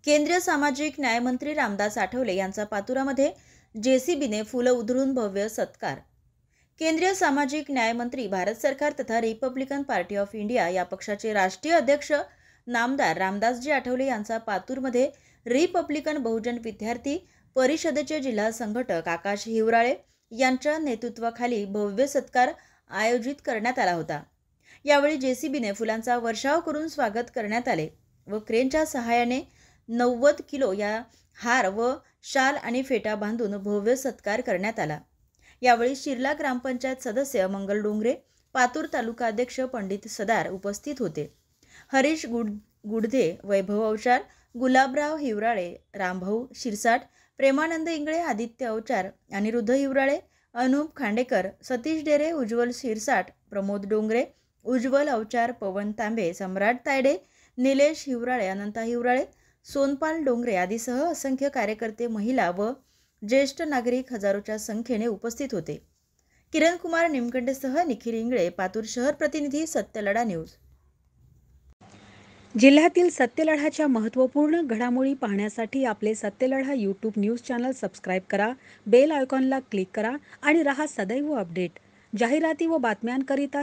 केंद्रीय सामाजिक न्यायमंत्री रामदास आठवले यांचा पातुरामध्ये जेसीबीने फुलं उधळून भव्य सत्कार। केंद्रीय सामाजिक न्यायमंत्री भारत सरकार तथा रिपब्लिकन पार्टी ऑफ इंडिया या पक्षाचे राष्ट्रीय अध्यक्ष नामदार रामदासजी आठवले यांचा पातूरमध्ये रिपब्लिकन बहुजन विद्यार्थी परिषदेचे जिल्हा संघटक आकाश हिवराळे यांच्या नेतृत्वाखाली भव्य सत्कार आयोजित करण्यात आला होता। यावेळी जेसीबीने फुलांचा वर्षाव करून स्वागत करण्यात आले व क्रेनच्या सहाय्याने 90 किलो या हार व शाल आणि फेटा बांधून भव्य सत्कार करण्यात आला। यावेळी शिरला ग्रामपंचायत सदस्य मंगल डोंगरे, पातूर तालुका अध्यक्ष पंडित सदार उपस्थित होते। हरीश गुडधे, वैभव अवचार, गुलाबराव हिवराळे, रामभाऊ शिरसाट, प्रेमानंद इंगळे, आदित्य अवचार, अनिरुद्ध हिवराळे, अनूप खांडेकर, सतीश डेरे, उज्ज्वल शिरसाट, प्रमोद डोंगरे, उज्ज्वल अवचार, पवन तांबे, सम्राट तायडे, निलेश हिवराळे, अनंता हिवराळे, सोनपाल डोंगरे आदीसह असंख्य कार्यकर्ते, महिला व ज्येष्ठ नागरिक हजारोच्या संख्येने उपस्थित होते। किरण कुमार निमकंडेसह निखिल इंगळे, पातूर शहर प्रतिनिधी, सत्यलढा न्यूज। जिल्ह्यातील सत्यलढाच्या महत्त्वपूर्ण घडामोडी पाहण्यासाठी आपले Satyaladha YouTube news channel subscribe करा, बेल आयकॉनला क्लिक करा आणि रहा सदैव अपडेट। जाहिराती व बातम्यांकरिता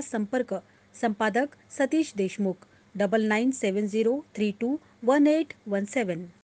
संपादक सतीश देशमुख 9970321817।